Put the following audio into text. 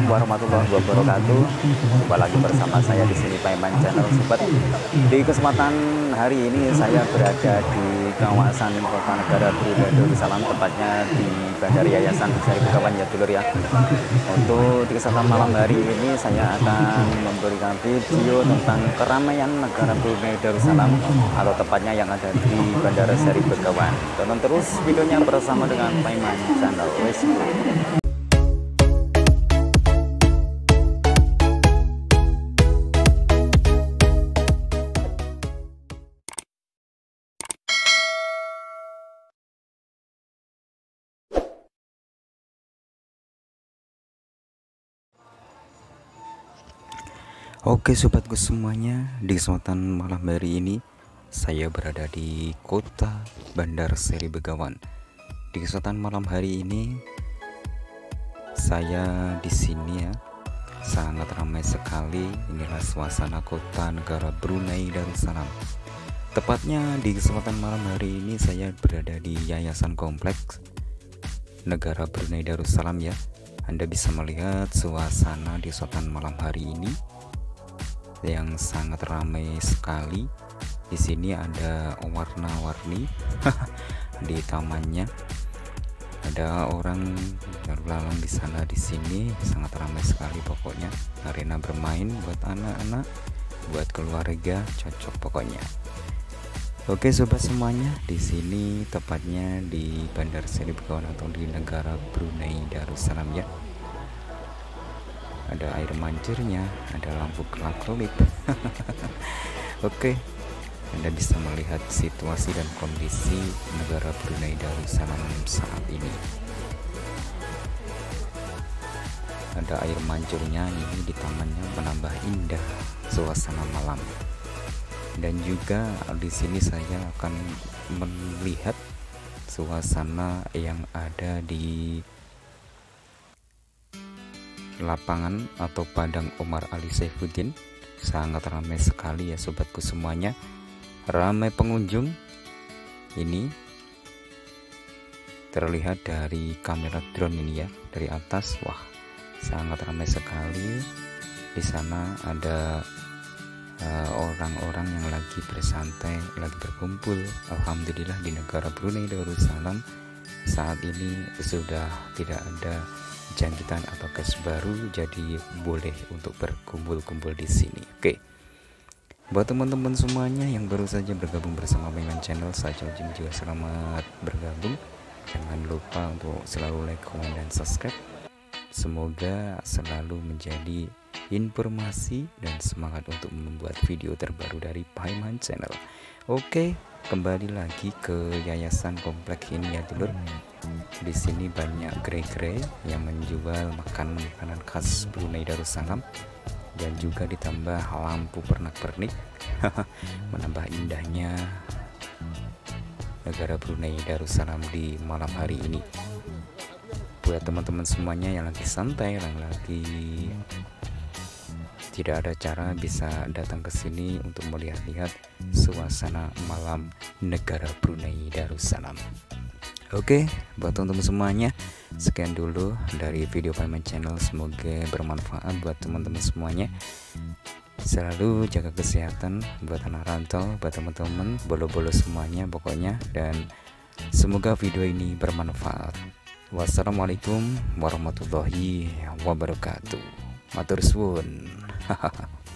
warahmatullahi wabarakatuh. Jumpa lagi bersama saya di sini Paiman Channel Sobat. Di kesempatan hari ini saya berada di kawasan Kota Negara Brunei Darussalam, tepatnya di Bandara Yayasan Seri Begawan ya dulur ya. Untuk di kesempatan malam hari ini saya akan memberikan video tentang keramaian negara Brunei Darussalam, atau tepatnya yang ada di Bandara Seri Begawan. Tonton terus videonya bersama dengan Paiman Channel. Let's go. Oke sobatku semuanya, di kesempatan malam hari ini saya berada di kota Bandar Seri Begawan. Di kesempatan malam hari ini saya di sini ya, sangat ramai sekali. Inilah suasana kota negara Brunei Darussalam. Tepatnya di kesempatan malam hari ini saya berada di Yayasan Kompleks Negara Brunei Darussalam ya. Anda bisa melihat suasana di kesempatan malam hari ini yang sangat ramai sekali. Di sini ada warna-warni di tamannya. Ada orang berlalang di sana, di sini sangat ramai sekali pokoknya. Arena bermain buat anak-anak, buat keluarga, cocok pokoknya. Oke sobat semuanya, di sini tepatnya di Bandar Seri Begawan atau di negara Brunei Darussalam ya. Ada air mancurnya, ada lampu kelap-kelip. Oke, Anda bisa melihat situasi dan kondisi negara Brunei Darussalam saat ini. Ada air mancurnya, ini di tamannya menambah indah suasana malam. Dan juga di sini saya akan melihat suasana yang ada di lapangan atau Padang Omar Ali Saifuddin. Sangat ramai sekali ya sobatku semuanya, ramai pengunjung. Ini terlihat dari kamera drone ini ya, dari atas. Wah, sangat ramai sekali. Di sana ada orang-orang yang lagi bersantai, lagi berkumpul. Alhamdulillah di negara Brunei Darussalam saat ini sudah tidak ada jangkitan atau case baru, jadi boleh untuk berkumpul-kumpul di sini. Oke, buat teman-teman semuanya yang baru saja bergabung bersama Paiman Channel, saya ucapkan juga selamat bergabung. Jangan lupa untuk selalu like, komen, dan subscribe. Semoga selalu menjadi informasi dan semangat untuk membuat video terbaru dari Paiman Channel. Oke, kembali lagi ke Yayasan Kompleks ini ya dulur. Di sini banyak gerai-gerai yang menjual makanan khas Brunei Darussalam, dan juga ditambah lampu pernak-pernik menambah indahnya negara Brunei Darussalam di malam hari ini. Buat teman-teman semuanya yang lagi santai, yang lagi tidak ada cara, bisa datang ke sini untuk melihat-lihat suasana malam negara Brunei Darussalam. Oke, buat teman-teman semuanya, sekian dulu dari video Paiman Channel. Semoga bermanfaat buat teman-teman semuanya. Selalu jaga kesehatan buat anak rantau, buat teman-teman bolo-bolo semuanya pokoknya, dan semoga video ini bermanfaat. Wassalamualaikum warahmatullahi wabarakatuh. Matur suwun.